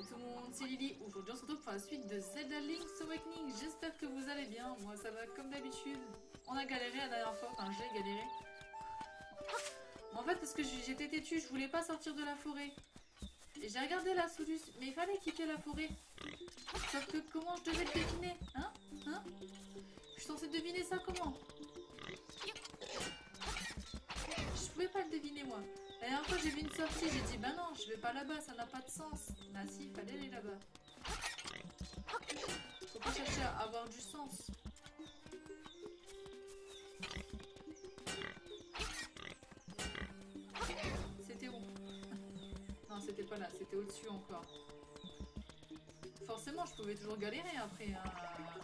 Salut tout le monde, c'est Lily. Aujourd'hui on se retrouve pour la suite de Zelda Link's Awakening. J'espère que vous allez bien, moi ça va comme d'habitude. On a galéré la dernière fois, enfin j'ai galéré. En fait parce que j'étais têtue, je voulais pas sortir de la forêt. Et j'ai regardé la solution, mais il fallait quitter la forêt. Sauf que comment je devais le deviner? Hein? Je suis censée deviner ça comment? Je pouvais pas le deviner moi. La dernière fois j'ai vu une sortie, j'ai dit bah non, je vais pas là-bas, ça n'a pas de sens. Bah si, il fallait aller là-bas. Faut pas chercher à avoir du sens. C'était où? Non, c'était pas là, c'était au-dessus encore. Forcément, je pouvais toujours galérer après. Hein.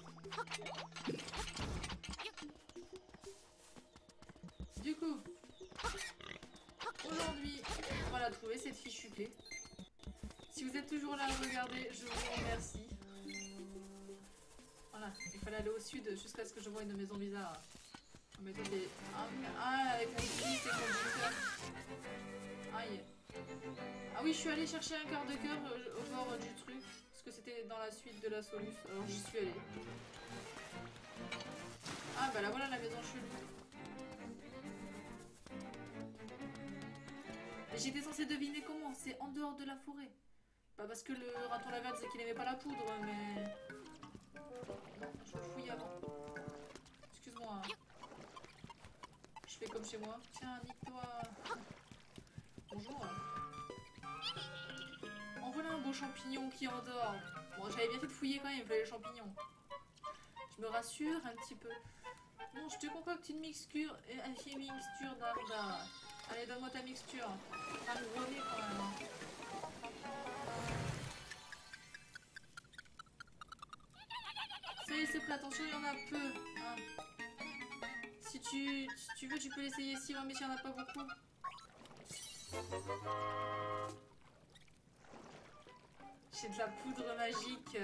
Du coup, aujourd'hui, on va la trouver, cette fichue clé. Si vous êtes toujours là à regarder, je vous remercie. Voilà, il fallait aller au sud jusqu'à ce que je voie une maison bizarre. Mais toi, t'es... Ah, avec mon fils et conducteur. Aïe. Ah oui, je suis allée chercher un quart de cœur au bord du truc. Parce que c'était dans la suite de la soluce. Alors j'y suis allée. Ah bah là voilà la maison chelou. Et j'étais censée deviner comment. C'est en dehors de la forêt. Pas parce que le raton laveur disait qu'il aimait pas la poudre, mais... Non, je fouille avant. Excuse-moi. Je fais comme chez moi. Tiens, nique-toi. Bonjour. En voilà un beau champignon qui endort. Bon, j'avais bien fait de fouiller quand même, il fallait les champignons. Je me rassure un petit peu. Non, je te concocte une mixture d'arda. Allez, donne-moi ta mixture. Pas le gros nez quand même. C'est plat, attention, il y en a peu. Hein. Si tu veux, tu peux l'essayer ici, mais s'il n'y en a pas beaucoup. J'ai de la poudre magique.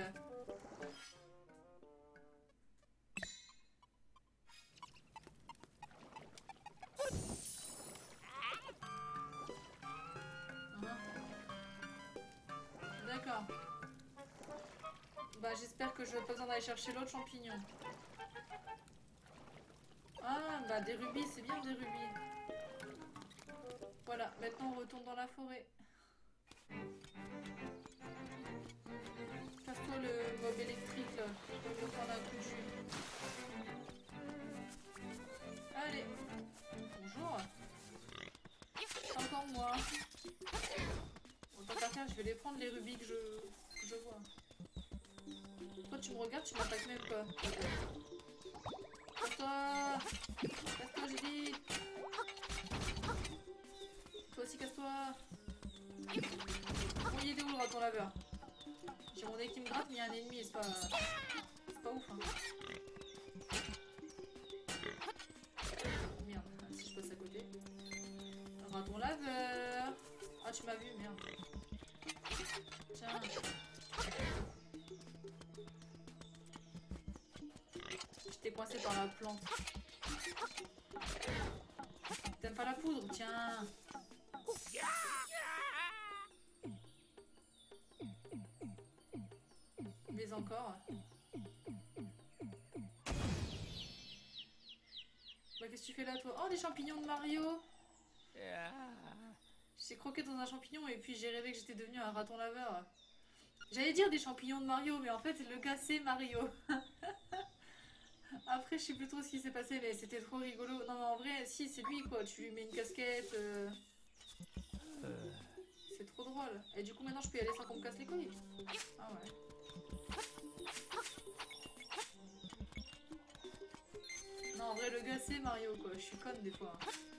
D'accord. Bah j'espère que je n'ai pas besoin d'aller chercher l'autre champignon. Ah bah des rubis, c'est bien des rubis. Voilà, maintenant on retourne dans la forêt. Casse-toi le mob électrique là. Je vais prendre un coup de jus. Allez. Bonjour. Encore moi. Bon, tant qu'à faire, je vais les prendre les rubis que je vois. Toi tu me regardes, tu m'attaques même pas. Casse-toi. Casse-toi j'ai dit. Toi aussi casse-toi. Bon il est où le raton laveur? J'ai mon nez qui me gratte mais il y a un ennemi et c'est pas ouf hein. Merde, si je passe à côté. Raton laveur. Ah tu m'as vu, merde. Tiens. J'étais coincé par la plante. T'aimes pas la poudre? Tiens. Mais encore. Bah qu'est-ce que tu fais là toi? Oh des champignons de Mario. J'ai croqué dans un champignon et puis j'ai rêvé que j'étais devenu un raton laveur. J'allais dire des champignons de Mario mais en fait le gars c'est Mario. Après je sais plus trop ce qui s'est passé mais c'était trop rigolo. Non mais en vrai si c'est lui quoi, tu lui mets une casquette. C'est trop drôle. Et du coup maintenant je peux y aller sans qu'on me casse les couilles. Ah ouais. Non en vrai le gars c'est Mario quoi, je suis conne des fois.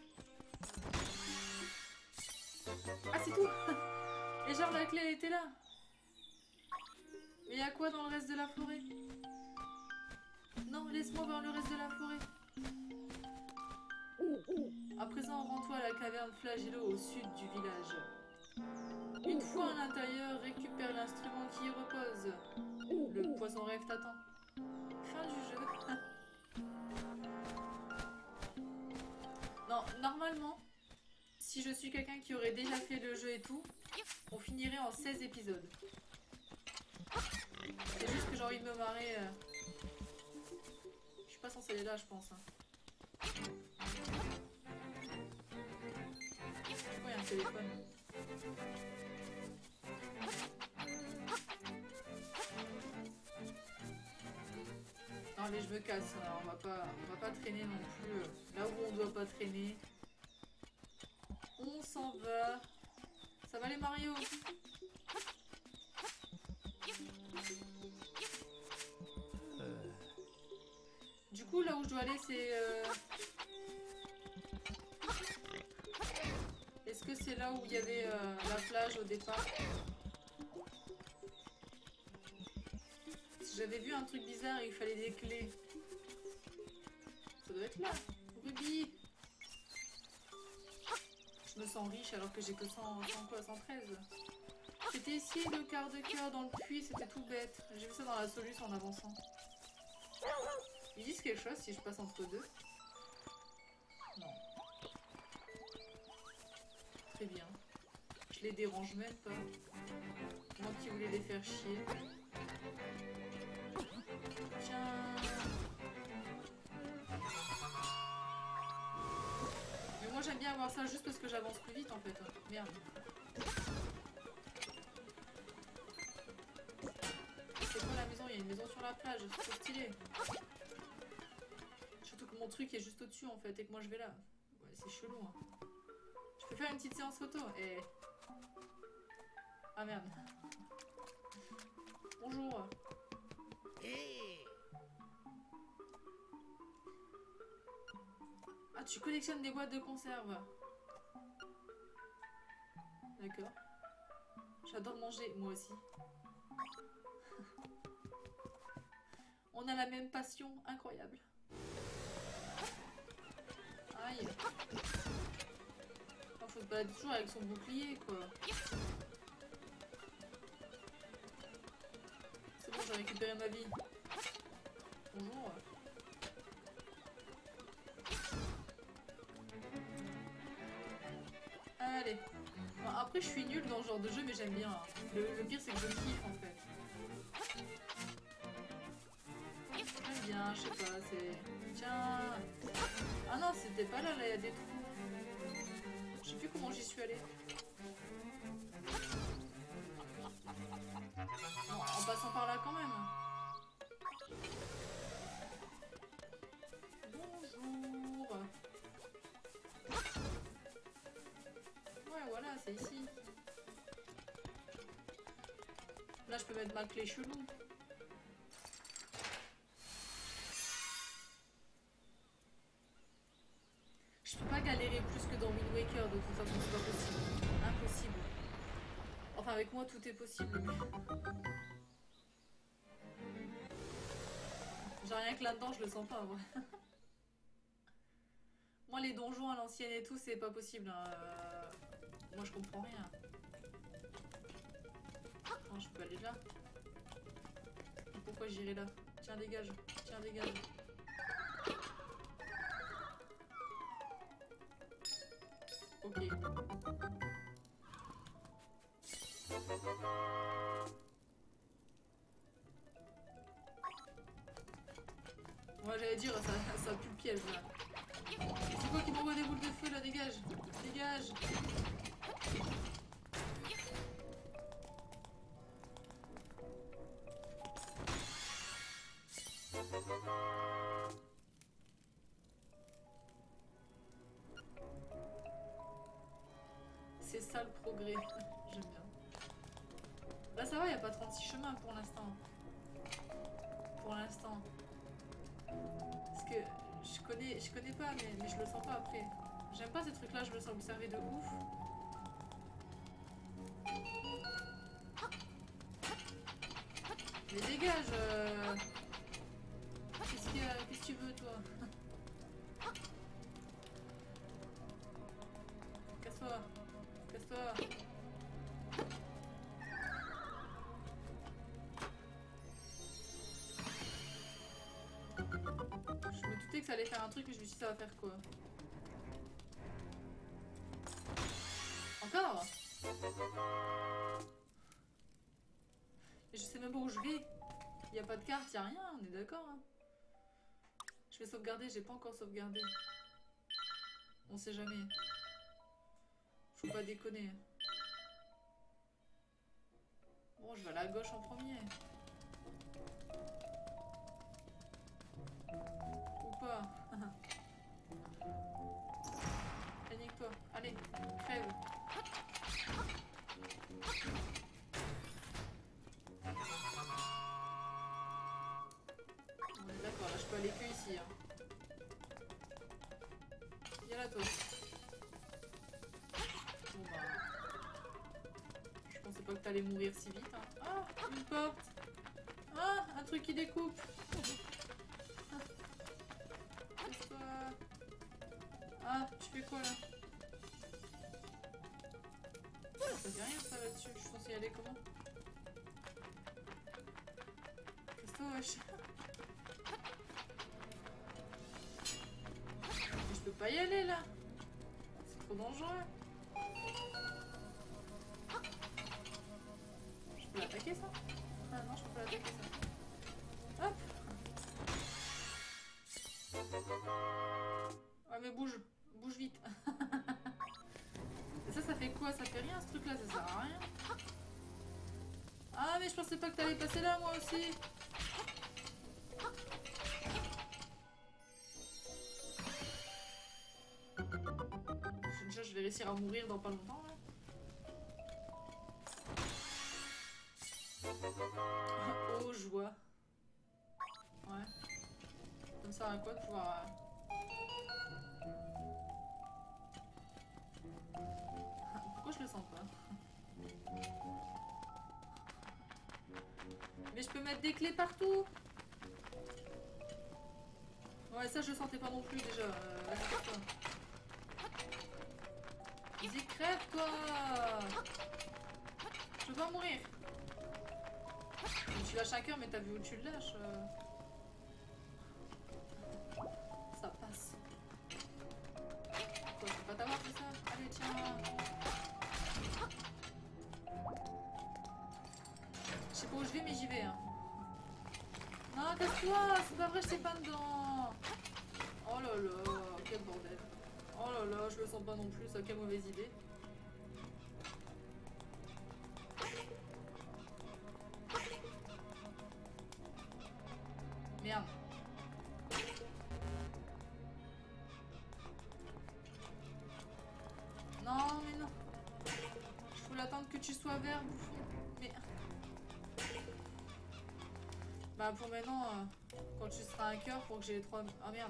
Ah c'est tout. Et genre la clé elle était là. Mais y'a quoi dans le reste de la forêt? Non, laisse-moi voir le reste de la forêt. À présent, rends-toi à la caverne Flagello au sud du village. Une fois à l'intérieur, récupère l'instrument qui y repose. Le poisson rêve t'attend. Fin du jeu. Non, normalement, si je suis quelqu'un qui aurait déjà fait le jeu et tout, on finirait en 16 épisodes. j'ai envie de me marrer. Je suis pas censée aller là, je pense. Hein. Pourquoi il y a un téléphone? Non, allez, je me casse. Hein. On va pas traîner non plus là où on doit pas traîner. On s'en va. Ça va les Mario? Du coup, là où je dois aller, c'est... Est-ce que c'est là où il y avait la plage au départ? J'avais vu un truc bizarre et il fallait des clés. Ça doit être là. Ruby! Je me sens riche alors que j'ai que 113. J'étais ici le quart de cœur dans le puits, c'était tout bête. J'ai vu ça dans la solution en avançant. Ils disent quelque chose si je passe entre deux? Non. Très bien. Je les dérange même pas. Moi qui voulais les faire chier. Tiens. Mais moi j'aime bien avoir ça juste parce que j'avance plus vite en fait. Merde. C'est quoi la maison? Il y a une maison sur la plage, c'est trop stylé. Surtout que mon truc est juste au-dessus en fait et que moi je vais là. Ouais, c'est chelou. Hein. Je peux faire une petite séance photo et... Ah merde. Bonjour. Ah, tu collectionnes des boîtes de conserve. D'accord. J'adore manger, moi aussi. On a la même passion, incroyable. Aïe. Oh, faut se balader toujours avec son bouclier, quoi. C'est bon, j'ai récupéré ma vie. Bonjour. Allez. Bon, après, je suis nulle dans ce genre de jeu, mais j'aime bien. Le pire, c'est que je kiffe, en fait. J'aime bien, je sais pas, c'est... Tiens... Ah non, c'était pas là, là, il y a des trous. Je sais plus comment j'y suis allée. Non, en passant par là quand même. Bonjour. Ouais, voilà, c'est ici. Là, je peux mettre ma clé chelou. Je peux pas galérer plus que dans Wind Waker, de toute façon, c'est pas possible. Impossible. Enfin, avec moi, tout est possible. J'ai rien que là-dedans, je le sens pas, moi. Moi, les donjons à l'ancienne et tout, c'est pas possible. Hein. Moi, je comprends rien. Non, je peux aller là. Pourquoi j'irai là? Tiens, dégage. Tiens, dégage. Ok. Moi, j'allais dire, ça pue le piège, là. C'est quoi qui m'envoie des boules de feu, là? Dégage. Dégage. C'est ça le progrès. J'aime bien. Là ça va, il n'y a pas 36 chemins pour l'instant. Pour l'instant. Parce que je connais pas, mais je le sens pas après. J'aime pas ces trucs là, je me sens observé de ouf. Mais dégage Qu'est-ce qu'il y a? Qu'est-ce que tu veux toi? Casse-toi. Casse-toi. Je me doutais que ça allait faire un truc, mais je me suis dit ça va faire quoi? Encore? Je sais même pas où je vais. Y a pas de carte, y a rien, on est d'accord. Hein. Je vais sauvegarder, j'ai pas encore sauvegardé. On sait jamais. Faut pas déconner. Bon, je vais à la gauche en premier. Ou pas. Nique-toi. Allez, crève. On est d'accord, là je peux aller que ici. Hein. Y'a la toi. Bon bah... Je pensais pas que t'allais mourir si vite. Hein. Ah, une porte. Ah, un truc qui découpe. Casse-toi. Ah, tu fais quoi là? Ça fait rien ça là-dessus, je suis censée y aller comment? Casse-toi wesh. Je peux pas y aller là. C'est trop dangereux. Je peux l'attaquer ça? Ah non, je peux pas l'attaquer ça. Hop. Ouais mais bouge. Bouge vite. Et ça fait quoi? Ça fait rien ce truc là, ça sert à rien. Ah mais je pensais pas que t'allais passer là moi aussi. Déjà je vais réussir à mourir dans pas longtemps là. Oh joie. Ouais. Ça me sert à quoi de pouvoir... Pourquoi je le sens pas? Mais je peux mettre des clés partout. Ouais, ça je le sentais pas non plus déjà. Vas-y, crève-toi. Je veux pas mourir. Tu lâches un cœur, mais t'as vu où tu le lâches. Ça passe. Quoi, je peux pas t'avoir fait ça? Allez, tiens. Je sais pas où je vais, mais j'y vais. Hein. Non, casse-toi. C'est pas vrai, je sais pas dedans. Oh là là, quel bordel. Oh là là, je le sens pas non plus, ça, quelle mauvaise idée. Merde. Non, mais non. Il faut l'attendre que tu sois vert, bouffon. Merde. Bah pour maintenant, quand tu seras un cœur, pour que j'ai les 3... Ah merde.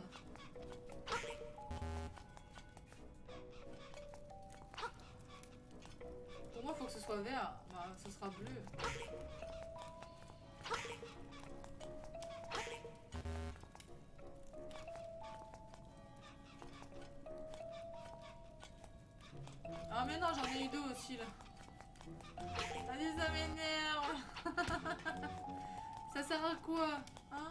Pour moi, faut que ce soit vert. Bah, ce sera bleu. Ah mais non, j'en ai eu deux aussi là. Allez, ça m'énerve. Ça sert à quoi? Hein?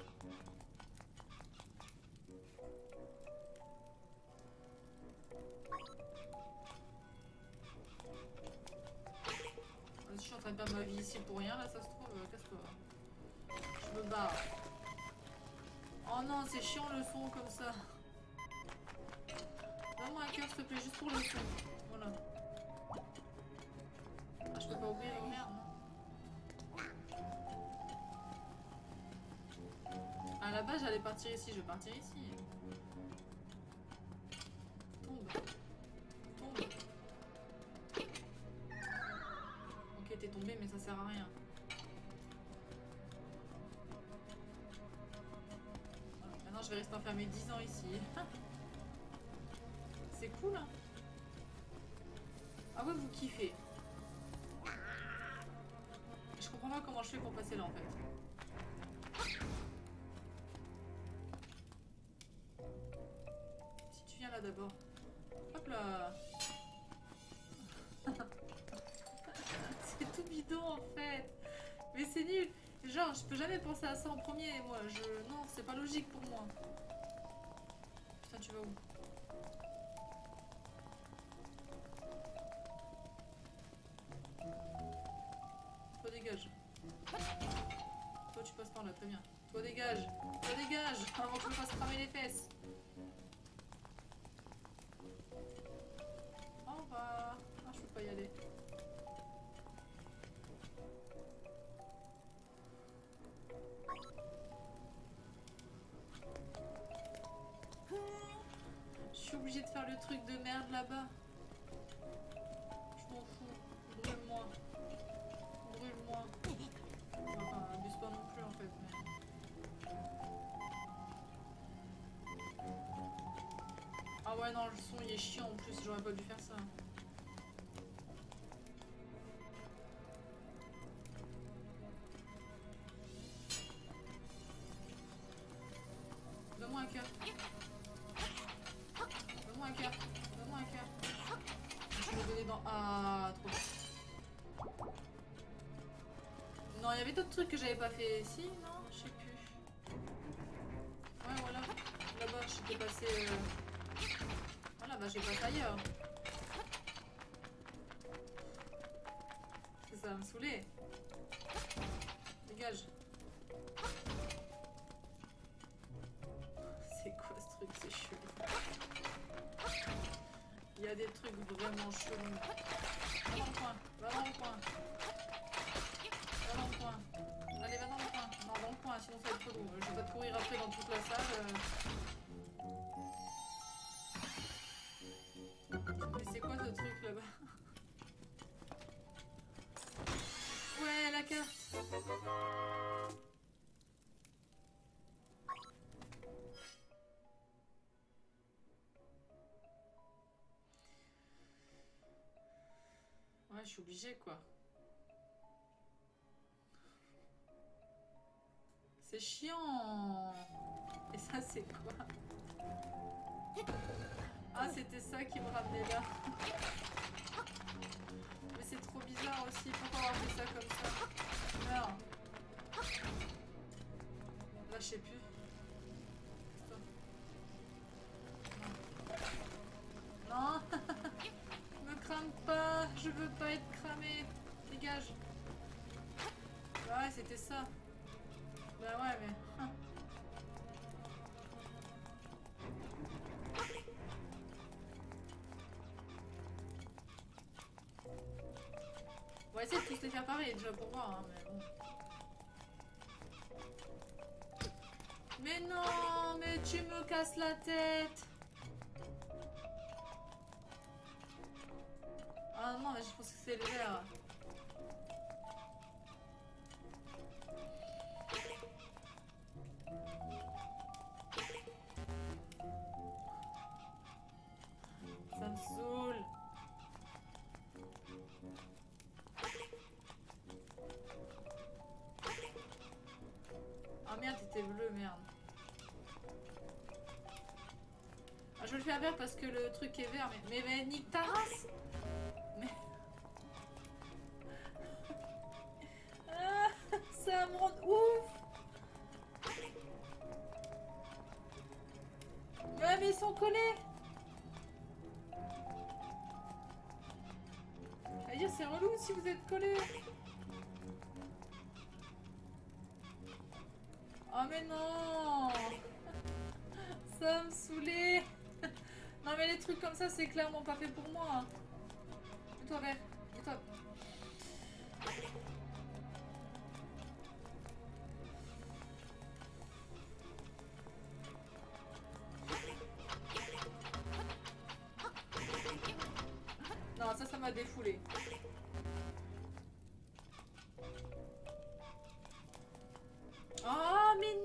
Je suis en train de perdre ma vie ici pour rien, là, ça se trouve. Casse-toi. Je me barre. Oh non, c'est chiant le son comme ça. Donne-moi un cœur, s'il te plaît, juste pour le son. Voilà. Ah, je peux pas ouvrir, merde, non. À la base, j'allais partir ici, je vais partir ici. Tombe. Tombe. Ok, t'es tombé, mais ça sert à rien. Voilà. Maintenant, je vais rester enfermé 10 ans ici. C'est cool, hein. Ah ouais, vous kiffez. Je comprends pas comment je fais pour passer là, en fait. Si tu viens là d'abord. Hop là. C'est tout bidon en fait. Mais c'est nul. Genre, je peux jamais penser à ça en premier, moi. Non, c'est pas logique pour moi. Putain, tu vas où? Toi, dégage. Toi tu passes par là, très bien. Toi dégage. Toi dégage avant que je me fasse cramer les fesses. Au revoir. Ah, je peux pas y aller. Je suis obligée de faire le truc de merde là-bas. Je m'en fous. Brûle-moi. Brûle-moi. Enfin, abuse pas non plus en fait. Mais... Ah ouais, non, le son il est chiant en plus. J'aurais pas dû faire ça. Donne-moi un cœur. Donne-moi un cœur. Donne-moi un cœur. Je vais le donner dans... Ah, trop bien. Non, il y avait d'autres trucs que j'avais pas fait. Si, non, je sais plus. Ouais, voilà. Là-bas, j'étais passé... Voilà, bah j'ai passé ailleurs. Ça va me saouler. Dégage. C'est quoi ce truc? C'est chelou. Il y a des trucs vraiment chelous. Va dans le coin. Va dans le coin. Va dans le coin. Allez, va dans le coin. Non, dans le coin, sinon ça va être trop lourd. Je vais pas te courir après dans toute la salle. Mais c'est quoi ce truc là-bas? Ouais, la carte. Ouais, je suis obligée quoi. C'est chiant. Et ça, c'est quoi? Ah, c'était ça qui me ramenait là. Mais c'est trop bizarre aussi. Pourquoi avoir fait ça comme ça? Meurs. Là, je sais plus. Non. Me crame pas. Je veux pas être cramé. Dégage. Bah ouais, c'était ça. Bah ouais, mais... On va essayer de tous les faire pareil déjà pour voir, hein, mais bon. Mais non, mais tu me casses la tête. Ah non, mais je pense que c'est le vert. Ça me saoule. Ah merde, t'étais bleu, merde. Ah, je vais le faire vert parce que le truc est vert, mais nique ta race. Mais... Ah, ça me rend ouf. Ouais, mais ils sont collés. Dire c'est relou si vous êtes collés. Oh mais non. Ça me saoulait. Non mais les trucs comme ça c'est clairement pas fait pour moi. Mets-toi vert. Mets-toi. Non ça m'a défoulé. Oh mais...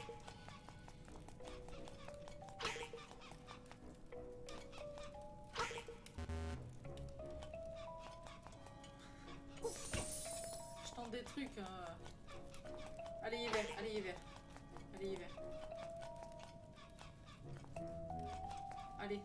Je tente des trucs. Allez hiver, allez hiver. Allez hiver. Allez.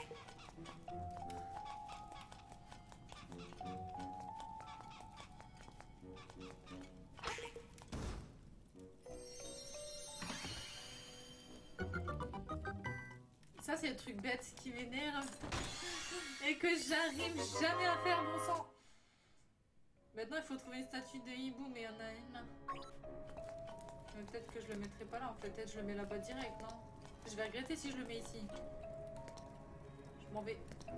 Ça c'est le truc bête qui m'énerve et que j'arrive jamais à faire, bon sang. Maintenant il faut trouver une statue de hibou mais il y en a une là. Mais peut-être que je le mettrai pas là en fait. Peut-être que je le mets là-bas direct, non? Je vais regretter si je le mets ici. Je m'en vais.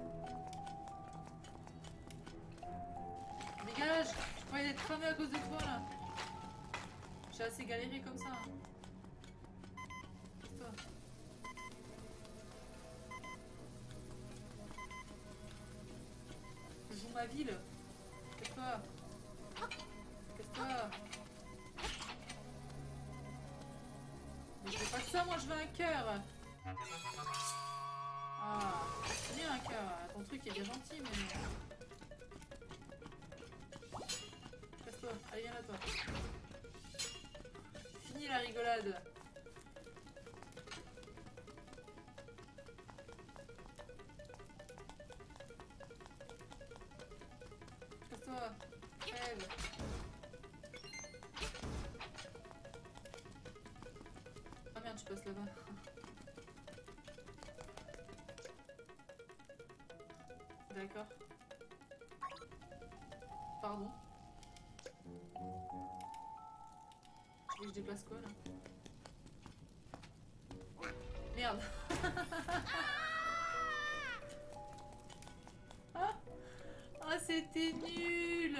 Dégage! Je croyais être cramé à cause de toi là. J'ai assez galéré comme ça. Casse-toi. Je joue ma ville. Casse-toi. Casse-toi. Mais je veux pas que ça, moi je veux un cœur. Ah, c'est bien un cœur. Ton truc est bien gentil, mais... Casse-toi. Allez, viens là, toi. Fini la rigolade. Casse-toi. Crève. Ah merde, tu passes là-bas. D'accord. Pardon. Tu veux que je déplace quoi là? Merde. Ah, c'était nul.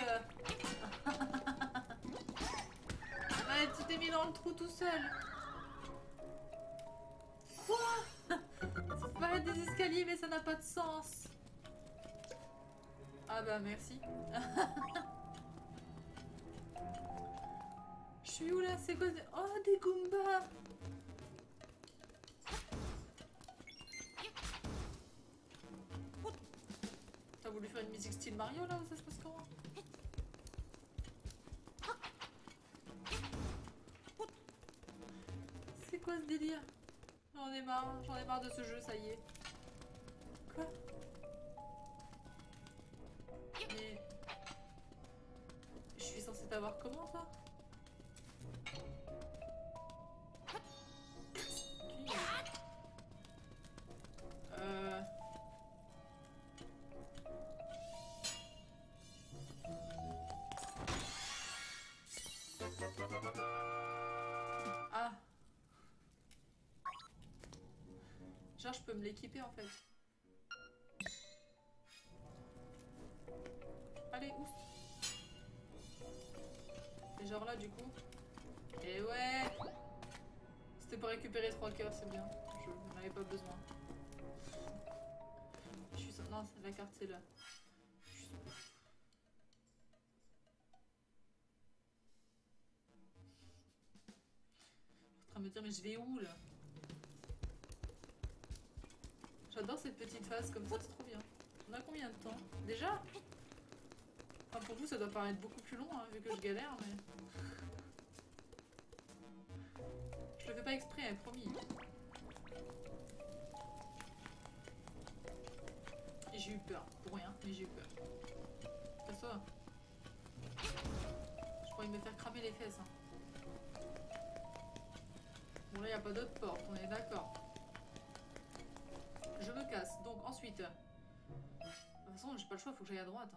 Ouais, tu t'es mis dans le trou tout seul. Quoi? Ça paraît des escaliers mais ça n'a pas de sens. Ah bah merci. Je suis où là? C'est quoi? Oh, des Goombas. T'as voulu faire une musique style Mario là ou ça se passe comment? C'est quoi ce délire? J'en ai marre de ce jeu, ça y est. Quoi? Mais... Je suis censée t'avoir comment ça? Ah. Genre je peux me l'équiper en fait. Allez, ouf. Et genre là du coup. Et ouais. C'était pour récupérer 3 cœurs, c'est bien. Je n'en avais pas besoin. Je suis... Non, la carte c'est là. Je suis... en train de me dire mais je vais où là? J'adore cette petite phase comme ça, c'est trop bien. On a combien de temps? Déjà? Enfin pour vous ça doit paraître beaucoup plus long hein, vu que je galère mais... Je le fais pas exprès, hein, promis. Et j'ai eu peur, pour rien, mais j'ai eu peur. Casse-toi. Je pourrais me faire cramer les fesses. Hein. Bon là y a pas d'autre porte, on est d'accord. Je me casse, donc ensuite... De toute façon j'ai pas le choix, faut que j'aille à droite. Hein.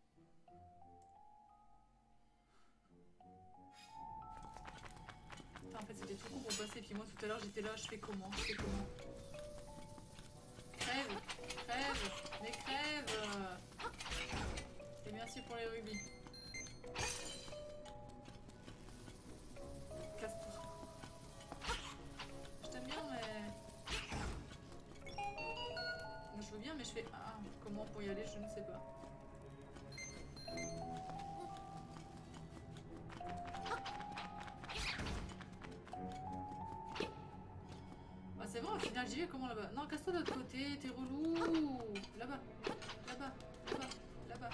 En fait c'était tout con pour passer, puis moi tout à l'heure j'étais là, je fais comment? Je fais comment? Crève! Crève! Mais crève! Et merci pour les rubis. Casse-toi. Je t'aime bien mais... Je veux bien mais je fais... Ah, comment pour y aller je ne sais pas. C'est bon, au final j'y vais comment là-bas? Non, casse-toi de l'autre côté, t'es relou. Là-bas, là-bas, là-bas, là-bas.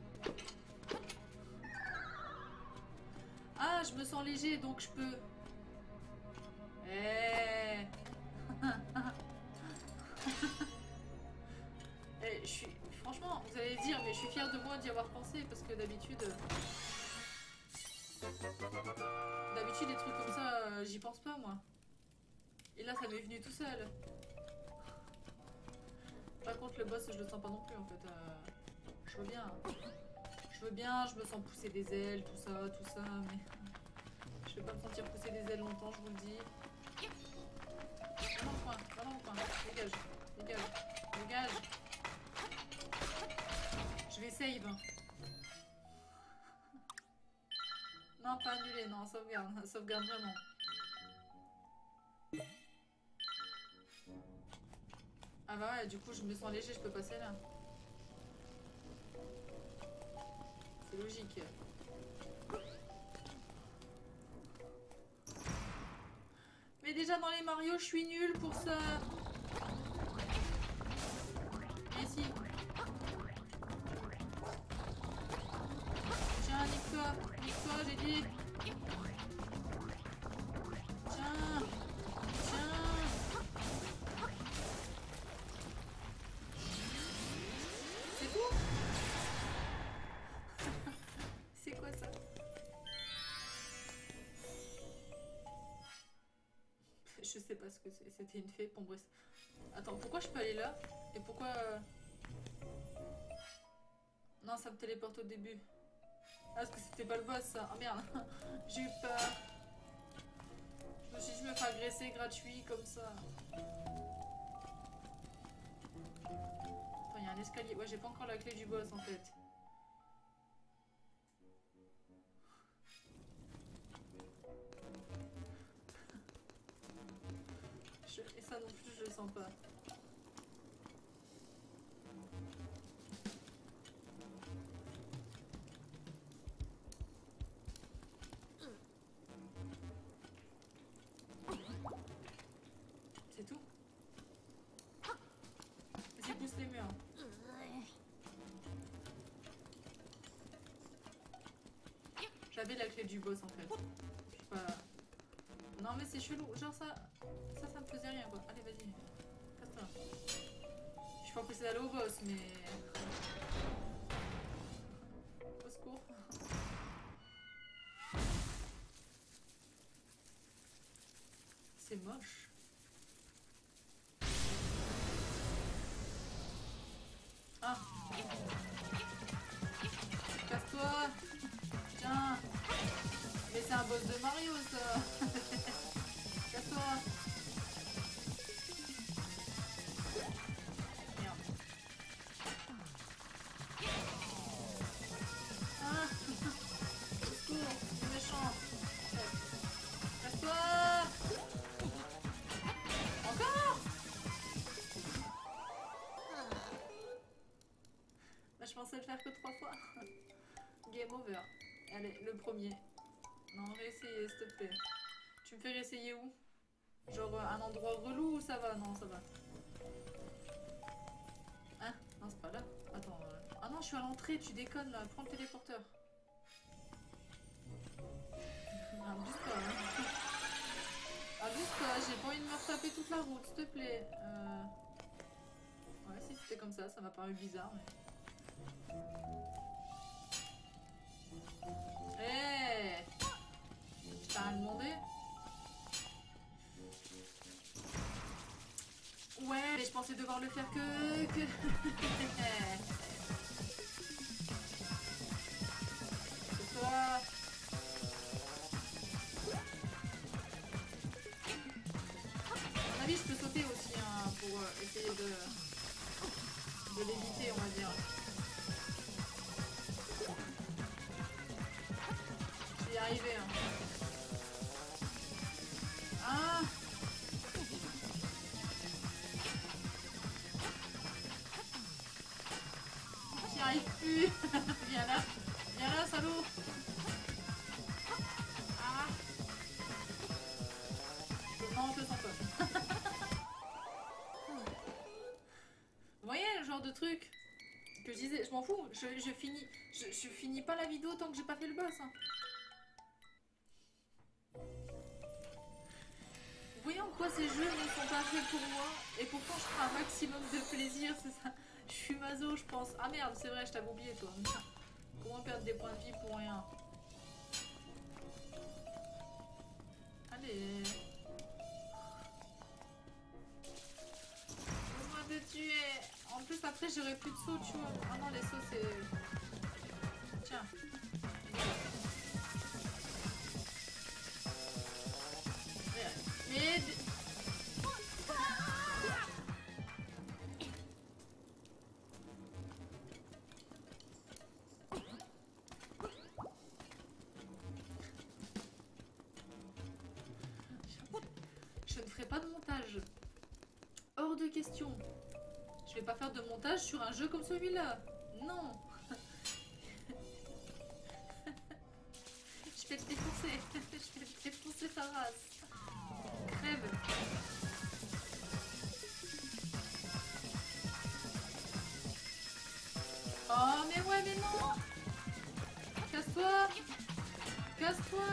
Ah, je me sens léger donc je peux. Eh. Je suis. Franchement, vous allez dire, mais je suis fière de moi d'y avoir pensé parce que d'habitude. D'habitude, des trucs comme ça, j'y pense pas moi. Et là, ça m'est venu tout seul. Par contre, le boss, je le sens pas non plus en fait. Je veux bien. Je veux bien, je me sens pousser des ailes, tout ça, mais... Je fais pas me sentir pousser des ailes longtemps, je vous le dis. Va dans le coin, va dans le coin. Dégage, dégage, dégage. Je vais save. Non, pas annuler, non, sauvegarde. Sauvegarde vraiment. Ah bah ouais, du coup je me sens léger, je peux passer là. C'est logique. Mais déjà dans les Mario, je suis nulle pour ça. Mais si. Tiens, nique-toi, j'ai dit. Tiens, tiens. C'est tout? C'est quoi ça? Je sais pas ce que c'est. C'était une fée. Bon, bref. Attends, pourquoi je peux aller là? Et pourquoi... Non, ça me téléporte au début. Ah, parce que c'était pas le boss, ça. Ah, merde. J'ai eu peur. Je me suis dit, je me fais agresser gratuit, comme ça. Attends, il y a un escalier. Ouais, j'ai pas encore la clé du boss, en fait. Et ça non plus, je le sens pas. C'est tout. Vas-y, pousse les murs. J'avais la clé du boss en fait. Je sais pas... Non mais c'est chelou. Genre ça me faisait rien quoi. Allez vas-y. Casse-toi. Je suis pas pressée d'aller au boss mais... Au secours. C'est moche. Ah. Casse-toi. Tiens. Mais c'est un boss de Mario ça. Casse-toi. Merde. Ah. Au secours. C'est méchant. Casse-toi. Encore. Bah, je pensais le faire que 3 fois. Game over. Allez, le premier. Non, réessayer, s'il te plaît. Tu me fais réessayer où? Genre un endroit relou ou ça va? Non, ça va. Hein? Non, c'est pas là. Attends. Ah non, je suis à l'entrée, tu déconnes là. Prends le téléporteur. Abuse pas, hein. Abuse pas, j'ai pas envie de me retaper toute la route, s'il te plaît. Ouais, si c'était comme ça m'a paru bizarre, mais... Hey, t'as rien demandé? Ouais, mais je pensais devoir le faire que... C'est toi. À mon avis, je peux sauter aussi hein, pour essayer de l'éviter, on va dire. Je vais y arriver. Hein. Ah! J'y arrive plus. Viens là, salaud. Ah. Non, je le sens pas. Vous voyez le genre de truc que je disais, je m'en fous, je finis pas la vidéo tant que j'ai pas fait le boss. Hein. Vous voyez en quoi ces jeux ne sont pas faits pour moi et pourtant je prends un maximum de plaisir, c'est ça. Je suis maso, je pense. Ah merde, c'est vrai, je t'avais oublié toi. Comment perdre des points de vie pour rien? Allez. Laisse-moi te tuer. En plus après j'aurai plus de sauts, tu vois. Ah non, les sauts c'est... Tiens. Mais... Je ne ferai pas de montage. Hors de question. Je vais pas faire de montage sur un jeu comme celui-là. Non. Je vais te défoncer. Je vais te défoncer ta race. Crève. Oh mais ouais mais non. Casse-toi. Casse-toi.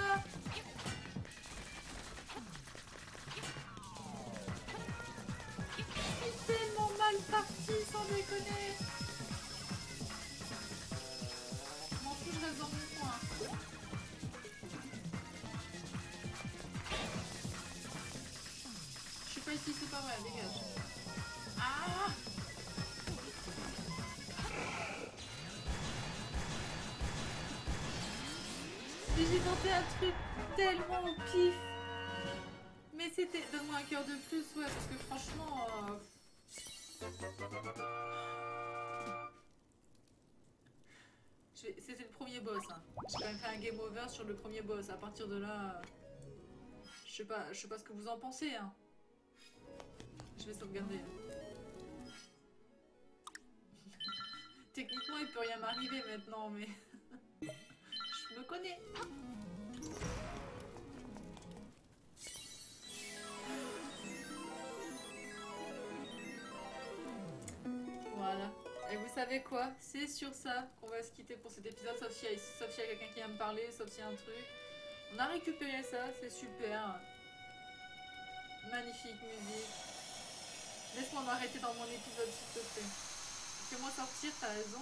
C'est tellement mal parti sans déconner. Je m'en fous, je reste dans mon coin. Je suis pas ici, c'est pas vrai, dégage. Ah! J'ai tenté un truc tellement au pif. Mais c'était... Donne-moi un cœur de plus, ouais, parce que franchement... C'était le premier boss, hein. J'ai quand même fait un game over sur le premier boss. À partir de là... Je sais pas ce que vous en pensez, hein. Je vais sauvegarder. Techniquement, il peut rien m'arriver maintenant, mais... Je me connais. Voilà. Et vous savez quoi? C'est sur ça qu'on va se quitter pour cet épisode, sauf s'il y a quelqu'un qui vient me parler, sauf s'il y a un truc. On a récupéré ça, c'est super. Magnifique musique. Laisse-moi m'arrêter dans mon épisode s'il te plaît. Fais-moi sortir, t'as raison.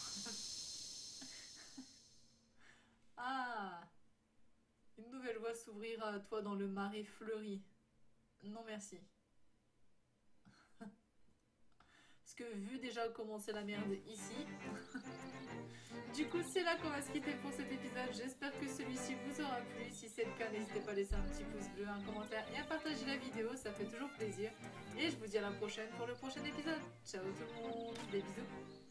Ah! Une nouvelle voie s'ouvrira à toi dans le marais fleuri. Non merci. Parce que vu déjà comment c'est la merde ici, du coup c'est là qu'on va se quitter pour cet épisode. J'espère que celui-ci vous aura plu. Si c'est le cas, n'hésitez pas à laisser un petit pouce bleu, un commentaire et à partager la vidéo, ça fait toujours plaisir. Et je vous dis à la prochaine pour le prochain épisode. Ciao tout le monde, des bisous.